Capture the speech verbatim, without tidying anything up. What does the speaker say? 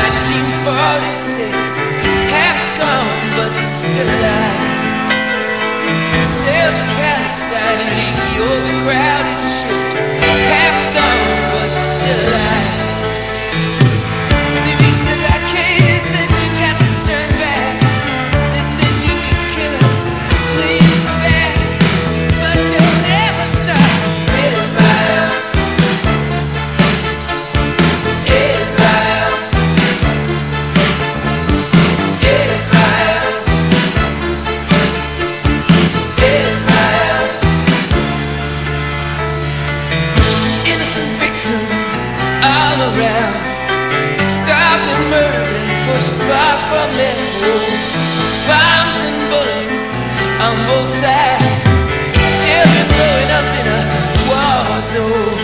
nineteen forty-six, half gone but still alive. Sailed to Palestine and leave the overcrowded ships, half gone but still alive. When they reached the blockade, they said you got to turn back. They said you could kill us, please go back, but you'll never stop. Israel, Israel, Israel, Israel. Innocent victims all around, starved and murdered and pushed far from their home. Bombs and bullets on both sides, children growing up in a war zone.